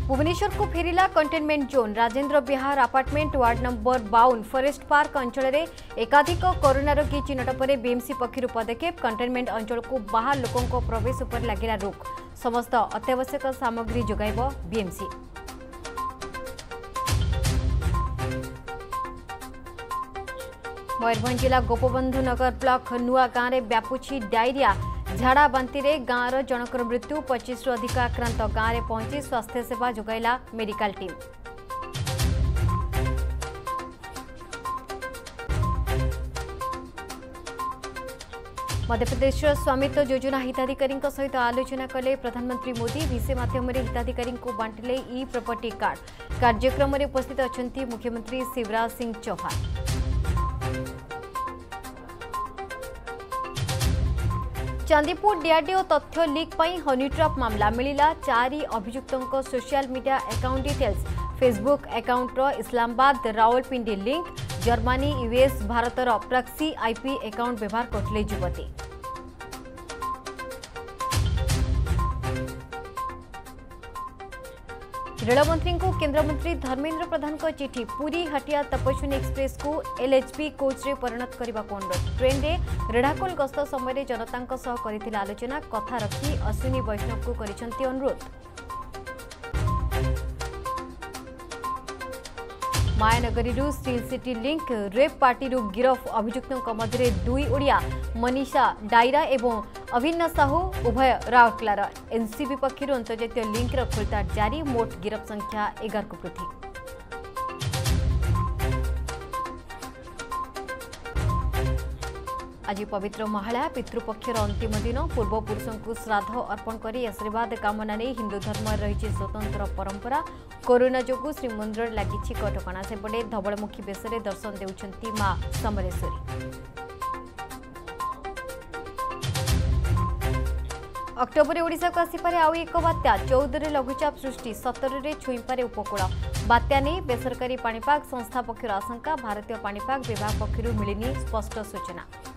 भुवनेश्वर को फेरिला containment zone Rajendra Vihar apartment ward number 52 forest park अंचल में एकाधिक कोरोना रोगी चिन्हट पर बीएमसी पक्षर पदक्षेप कंटेनमेंट अंचल को बाहर लोकों प्रवेश पर लगिला रोक समस्त अत्यावश्यक सामग्री जोगाइब बीएमसी। मयूरभंज जिला गोपबंधु नगर ब्लॉक नुआ गाँव में व्यापुछि डायरिया झाड़ा बांति रे गाँवर जनकर मृत्यु 25 रु अधिक आक्रांत गाँव में पहुंची स्वास्थ्य सेवा जोगाइला मेडिकल टीम। मध्यप्रदेश स्वामित्व योजना हिताधिकारी सहित आलोचना कले प्रधानमंत्री मोदी विषय माध्यम हिताधिकारी बांटिले ई प्रॉपर्टी कार्ड। कार्यक्रम में उपस्थित अछंती मुख्यमंत्री शिवराज सिंह चौहान। चांदीपुर डीआरडीओ तथ्य लीक पई हनी ट्रैप मामला मिलिला 4 अभियुक्तों social media account details Facebook account Islamabad Rawalpindi link Germany US भारतर प्रॉक्सी आईपी अकाउंट व्यवहार करथिले युवती। रेलमंत्री को केंद्रमंत्री धर्मेंद्र प्रधान को चिठी पुरी हटिया तपस्विनी एक्सप्रेस को एलएचबी कोच रे परिणत करने को अनुरोध। ट्रेन रे रेढ़ाखोल गस्त समय जनता सह करथिला आलोचना कथा रखी अश्विनी वैष्णव को करिसंती अनुरोध। मायानगरी steel city link rape party गिरफ अभियुक्तों मध्य 2 ओडिया मनीषा डायरा एवं अभिन्न साहू उभय राउरकेलार। एनसीबी पक्षर अंतर्जातीय लिंक खोलताड़ जारी मोट गिरफ संख्या 11 को वृद्धि। आज पवित्र महालया पितृपक्षर अंतिम दिन पूर्वपुरुषों को श्राद्ध अर्पण कर आशीर्वाद कामना नहीं हिंदू धर्म रही स्वतंत्र परंपरा। कोरोना जोगु श्रीमंदिर लगी कटकणा सेपटे धवलमुखी बेश दर्शन देउछंती मां समलेश्वरी। अक्टोबर ओडिशा को आसीपारे आउ एक बात्या 14 लघुचाप सृष्टि 17 छुईपारे उपकूल। बात्या नहीं बेसरकारी पाणीपाग संस्था पक्षर आशंका भारतीय पाणीपाग विभाग पक्षर मिलनी स्पष्ट सूचना।